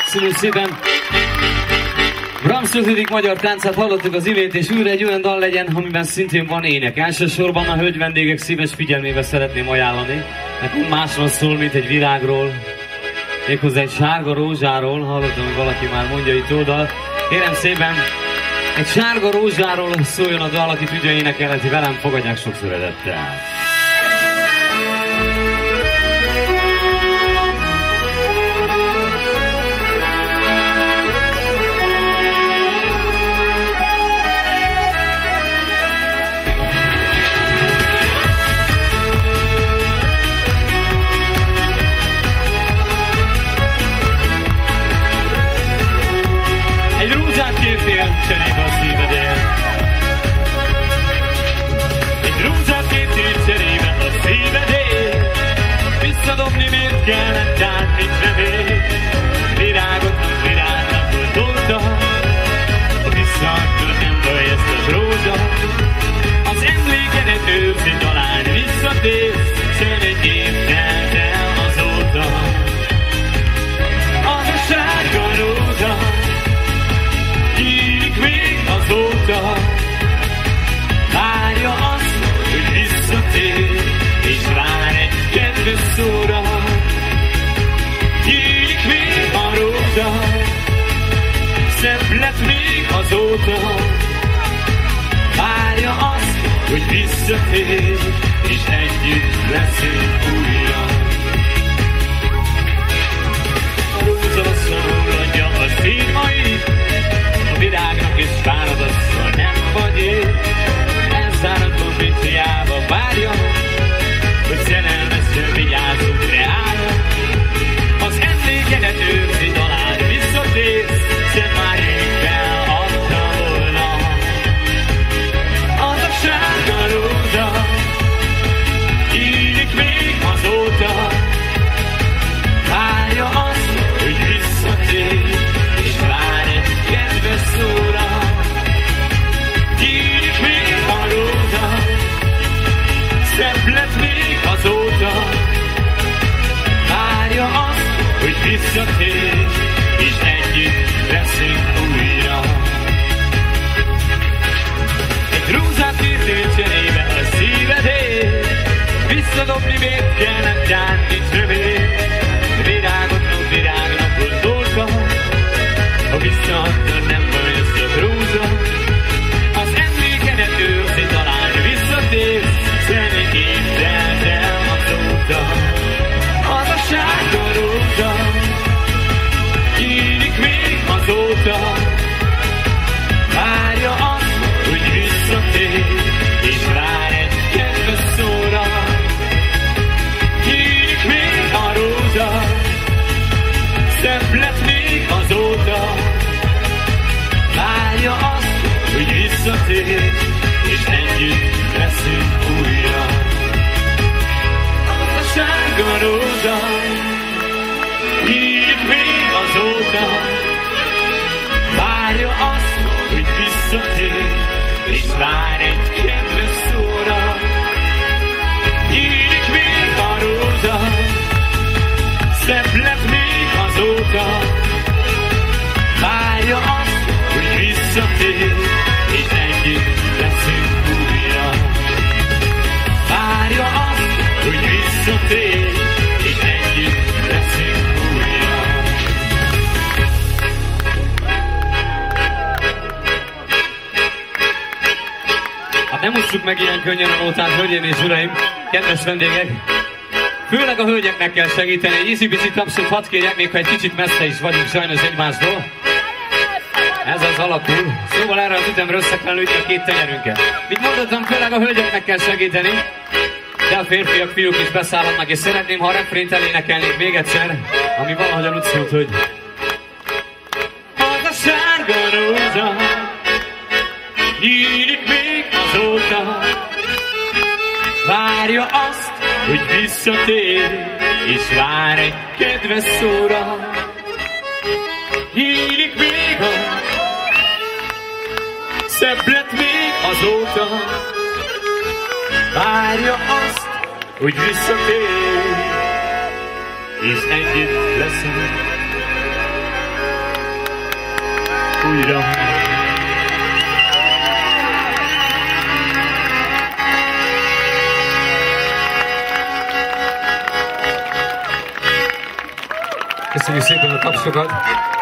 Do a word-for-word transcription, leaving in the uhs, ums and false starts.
Köszönöm szépen! Brahms ötödik magyar táncát hallottuk az imént, és újra egy olyan dal legyen, amiben szintén van ének. Elsősorban a hölgy vendégek szíves figyelmébe szeretném ajánlani. Nekünk másról szól, mint egy virágról. Méghozzá egy sárga rózsáról. Hallottam, hogy valaki már mondja itt oda. Kérem szépen, egy sárga rózsáról szóljon a dal, aki tudja énekelni velem, fogadják sok szeretettel. Cserébe a szívedért. Egy rózsát kértél cserébe a szívedért. Visszadobni miért kellett, tehát nincs remény. Virágot, virágnak gondoltam. Ha visszaadtad, nem baj ezt a rózsa. Az emlékedet őrzi, talán visszatérsz. Sem egy év telt el azóta. Az a sárga rózsa még azóta várja azt, hogy visszatér, és vár egy kedves szóra. Nyílik még a rózsa, szebb lett még azóta. Várja azt, hogy visszatér, és együtt leszünk újra. A rózsa szólodja a színait, a virágnak és fáradatszal nem vagy én. Elszáradva, mint hiába várja, hogy szerelmesen vigyázzunk reára. Az emlékedet őrzi, talán visszatérsz, szem már én feladta volna. Az a sárga rózsa írik még azóta. Várja azt, hogy visszatér, és vár egy kedves szóra. Nyílik még a rózsa, szebb lett még azóta. Várja azt, hogy visszatér, és együtt leszünk újra. Egy rózsát kértél cserébe a szívedért. Visszadobni miért kellett, tehát nincs remény. Virágot, virágnak gondoltam. Ha visszaadtad, nem baj ezt a rózsa. Az emlékedet őrzi, talán visszatérsz. Személy év telt el azóta. Az a sárga rózsa nyílik még azóta. Várja azt, hogy visszatér, és vár egy kedves szóra. Nyílik még a rózsa, szebb lett még azóta. Várja azt, hogy visszatér, és együtt leszünk újra. Az a sárga rózsa nyílik még azóta. Várja azt, hogy visszatér, és vár egy kedves szóra. Nyílik még a rózsa, szebb lett még azóta. Várja azt, hogy visszatér, és együtt leszünk újra. Várja azt, hogy visszatér, és együtt leszünk újra. Hát nem ússzuk meg ilyen könnyen a nótát, hölgyeim és uraim, kedves vendégek! Főleg a hölgyeknek kell segíteni, egy ízi-bizi tapsot hadd kérjek, még ha egy kicsit messze is vagyunk sajnos egymástól. Ez az alapul. Szóval erre az ütemre össze kell lőni a két tenyerünket. Mint mondottam, főleg a hölgyeknek kell segíteni, de a férfiak, fiúk is beszállhatnak, és szeretném, ha a refrént elénekelnék még egyszer, ami valahogyan úgy szólt, hogy az a sárga rózsa nyílik még azóta. Várja azt, hogy visszatér, és vár egy kedves szóra. Nyílik még a szebb lett még azóta. Várja azt, hogy visszatér, és együtt leszünk újra. Köszönjük szépen a tapsokat!